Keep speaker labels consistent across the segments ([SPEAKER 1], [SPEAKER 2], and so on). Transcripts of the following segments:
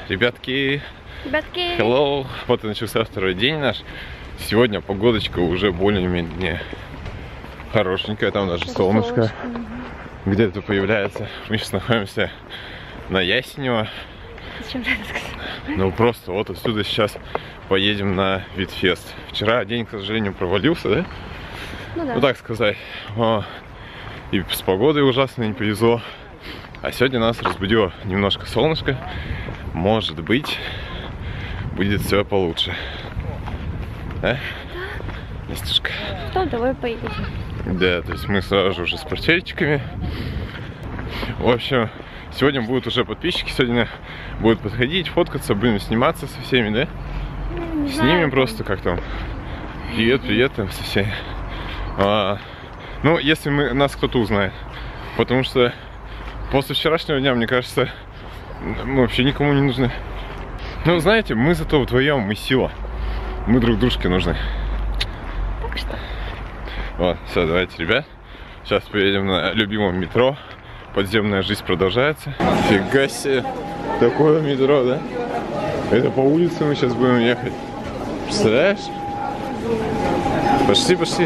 [SPEAKER 1] Ребятки,
[SPEAKER 2] hello!
[SPEAKER 1] Вот и начался второй день наш. Сегодня погодочка уже более-менее хорошенькая, там даже солнышко где-то появляется. Мы сейчас находимся на Ясенево.
[SPEAKER 2] Зачем ты это сказал?
[SPEAKER 1] Ну просто вот отсюда сейчас поедем на Витфест. Вчера день, к сожалению, провалился, да?
[SPEAKER 2] Ну да.
[SPEAKER 1] Ну так сказать. И с погодой ужасно не повезло. А сегодня нас разбудило немножко солнышко. Может быть, будет все получше. Да? Настюшка.
[SPEAKER 2] Потом давай поедем.
[SPEAKER 1] Да, то есть мы сразу же уже с портфельчиками. В общем, сегодня будут уже подписчики. Сегодня будут подходить, фоткаться, будем сниматься со всеми, да?
[SPEAKER 2] Не
[SPEAKER 1] Снимем
[SPEAKER 2] знаю,
[SPEAKER 1] просто как там. Привет, привет там со всеми. Ну, если нас кто-то узнает. Потому что после вчерашнего дня, мне кажется, мы вообще никому не нужны. Ну, знаете, мы зато вдвоем, мы сила. Мы друг дружке нужны.
[SPEAKER 2] Так что?
[SPEAKER 1] Вот, все, давайте, ребят. Сейчас поедем на любимом метро. Подземная жизнь продолжается. Фига себе. Такое метро, да? Это по улице мы сейчас будем ехать. Представляешь? Пошли, пошли.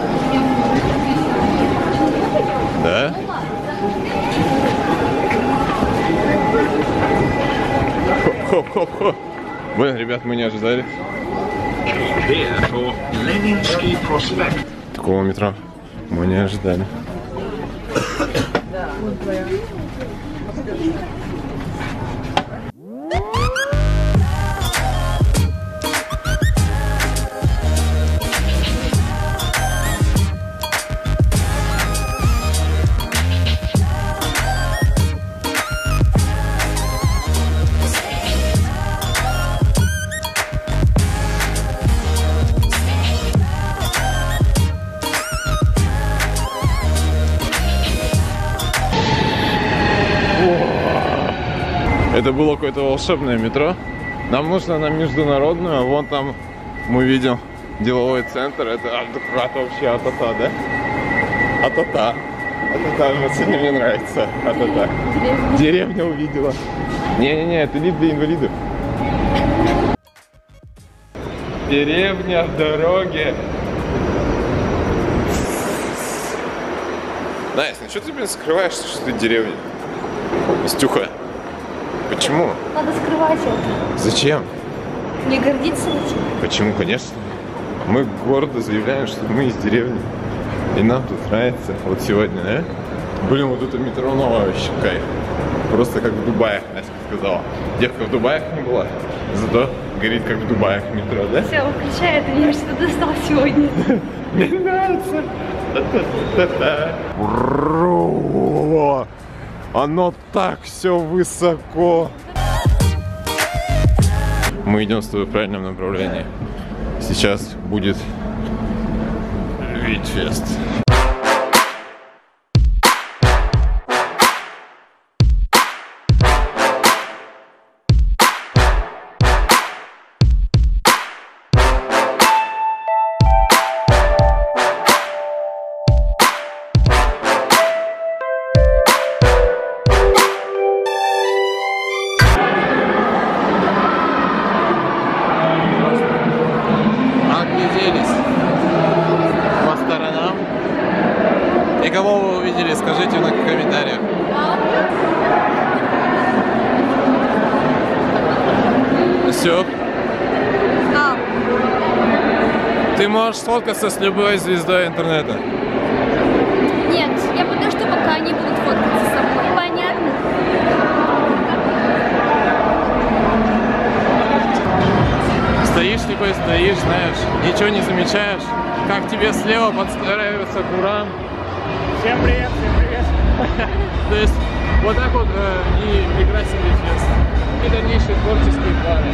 [SPEAKER 1] Да? Хоп-хоп-хоп. Блин, ребят, мы не ожидали такого метро. Мы не ожидали. Это было какое-то волшебное метро. Нам нужно на международную, а вон там мы видим деловой центр. Это вообще атата, да? Атата. Атата, мне нравится. Атата. Деревня увидела. Не-не-не, это лифт для инвалидов. Деревня в дороге. Настя, ну что ты, блин, скрываешь, что ты деревня? Настюха. Почему?
[SPEAKER 2] Надо скрывать это.
[SPEAKER 1] Зачем?
[SPEAKER 2] Не гордиться этим.
[SPEAKER 1] Почему? Конечно. Мы гордо заявляем, что мы из деревни. И нам тут нравится. Вот сегодня, да? Блин, вот это метро новое вообще кайф. Просто как в Дубае, Настя сказала. Девка в Дубае не была. Зато горит как в Дубае метро, да?
[SPEAKER 2] Все, выключай это, мне что-то достал сегодня.
[SPEAKER 1] Мне нравится. Оно так все высоко. Мы идем с тобой в правильном направлении. Сейчас будет Витфест. По сторонам. И кого вы увидели, скажите в комментариях. Все. Ты можешь сфоткаться с любой звездой интернета.
[SPEAKER 2] Нет, я подожду, пока они будут фоткаться со мной. Понятно?
[SPEAKER 3] Стоишь, такой стоишь, знаешь, ничего не замечаешь. Как тебе слева подстраивается Гурам.
[SPEAKER 4] Всем привет, всем привет.
[SPEAKER 3] То есть вот так вот и прекрасен Витфест. И дальнейшие творческие планы.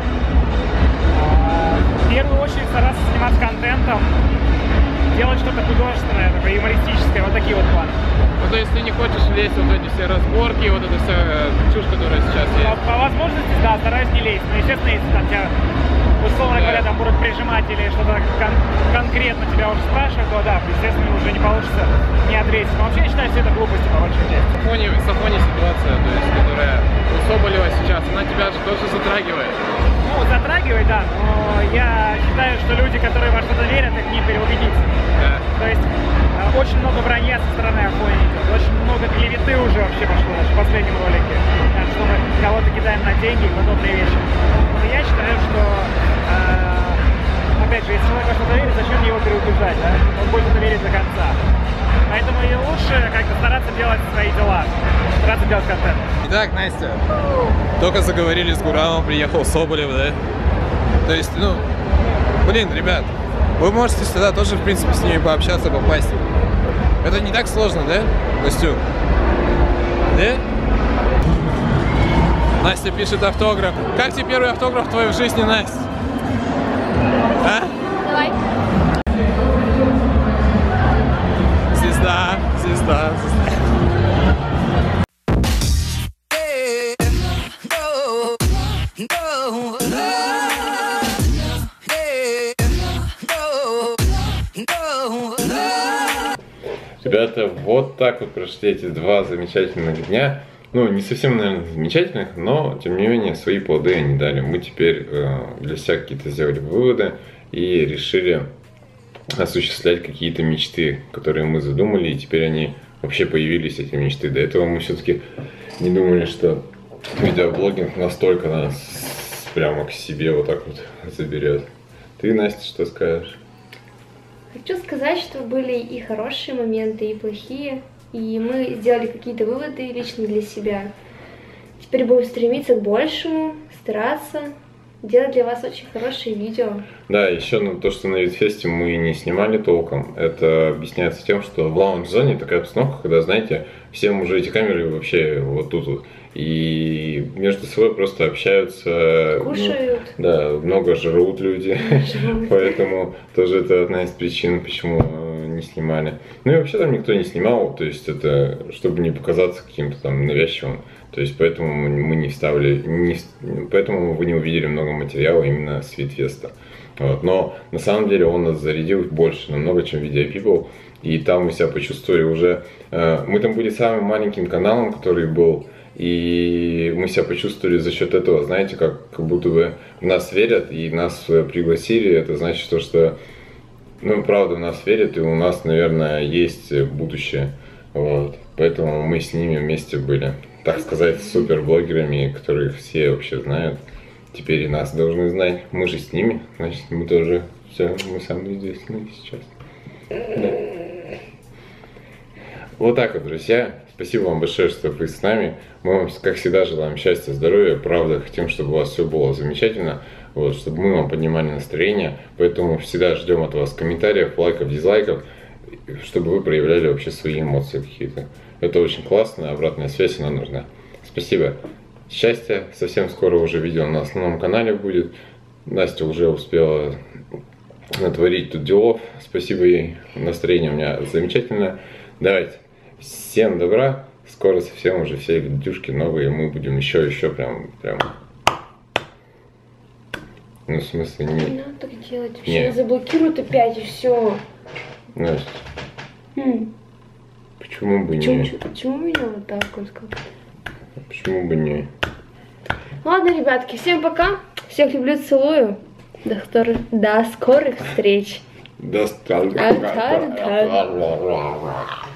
[SPEAKER 4] В первую очередь стараться заниматься контентом, делать что-то художественное, такое юмористическое, вот такие вот планы.
[SPEAKER 3] Ну, то есть ты не хочешь лезть вот в эти все разборки, вот эта вся чушь, которая сейчас есть?
[SPEAKER 4] По возможности, да, стараюсь не лезть. Но, естественно, если там тебя условно говоря, там будут прижимать или что-то конкретно тебя уже спрашивают, то да, естественно, уже не получится не ответить. Но вообще я считаю, все это глупости по большой части.
[SPEAKER 3] Сафони ситуация, то есть, которая у Соболева сейчас, она тебя же тоже затрагивает.
[SPEAKER 4] Ну, затрагивает, да, но я считаю, что люди, которые во что-то верят, их не переубедиться.
[SPEAKER 3] Да.
[SPEAKER 4] То есть очень много вранья со стороны Афони идет, очень много клеветы уже вообще пошло даже в последнем ролике, что мы кого-то кидаем на деньги и подобные вещи. Но я считаю, что, опять же, если человек во что-то верит, зачем его переубеждать, да? Он будет это верить до конца. Поэтому и лучше как-то стараться делать свои дела, стараться делать контент.
[SPEAKER 3] Итак, Настя, только заговорили с Гурамом, приехал Соболев, да? То есть, ну, блин, ребят, вы можете сюда тоже, в принципе, с ними пообщаться, попасть. Это не так сложно, да, Настю? Да? Настя пишет автограф. Как тебе первый автограф твой в жизни, Настя? А?
[SPEAKER 2] Давай.
[SPEAKER 3] Звезда, звезда, звезда.
[SPEAKER 1] Ребята, вот так вот прошли эти 2 замечательных дня. Ну, не совсем, наверное, замечательных, но, тем не менее, свои плоды они дали. Мы теперь для себя какие-то сделали выводы и решили осуществлять какие-то мечты, которые мы задумали, и теперь они вообще появились, эти мечты. До этого мы все-таки не думали, что видеоблогинг настолько нас прямо к себе вот так вот заберет. Ты, Настя, что скажешь?
[SPEAKER 2] Хочу сказать, что были и хорошие моменты, и плохие. И мы сделали какие-то выводы лично для себя. Теперь будем стремиться к большему, стараться делать для вас очень хорошие видео.
[SPEAKER 1] Да, еще то, что на Витфесте мы не снимали толком, это объясняется тем, что в лаунж-зоне такая обстановка, когда, знаете, всем уже эти камеры вообще вот тут вот. И между собой просто общаются.
[SPEAKER 2] Кушают.
[SPEAKER 1] Ну, да, много жрут люди. Поэтому тоже это одна из причин, почему не снимали. Ну и вообще там никто не снимал, то есть это чтобы не показаться каким-то там навязчивым. То есть поэтому мы не вставили, поэтому вы не увидели много материала именно с Витфеста. Вот. Но на самом деле он нас зарядил больше намного, чем Video People. И там мы себя почувствовали уже. Мы там были самым маленьким каналом, который был. И мы себя почувствовали за счет этого, знаете, как будто бы в нас верят и нас пригласили. Это значит, что, ну, правда, в нас верят, и у нас, наверное, есть будущее. Вот. Поэтому мы с ними вместе были, так сказать, суперблогерами, которых все вообще знают. Теперь и нас должны знать. Мы же с ними, значит, мы тоже все, мы самые известные сейчас. Да. Вот так вот, друзья. Спасибо вам большое, что вы с нами. Мы вам, как всегда, желаем счастья, здоровья. Правда, хотим, чтобы у вас все было замечательно. Вот, чтобы мы вам поднимали настроение. Поэтому всегда ждем от вас комментариев, лайков, дизлайков, чтобы вы проявляли вообще свои эмоции какие-то. Это очень классно, обратная связь, она нужна. Спасибо. Счастья. Совсем скоро уже видео на основном канале будет. Настя уже успела натворить тут делов. Спасибо ей. Настроение у меня замечательное. Давайте. Всем добра. Скоро совсем уже все видюшки новые. Мы будем еще прям. Ну, в смысле, не...
[SPEAKER 2] Не надо так делать. Вообще заблокируют опять, и все.
[SPEAKER 1] Настя. Почему бы не?
[SPEAKER 2] Почему меня вот так вот как?
[SPEAKER 1] Почему бы не?
[SPEAKER 2] Ладно, ребятки, всем пока. Всех люблю, целую. До скорых встреч.
[SPEAKER 1] До скорых.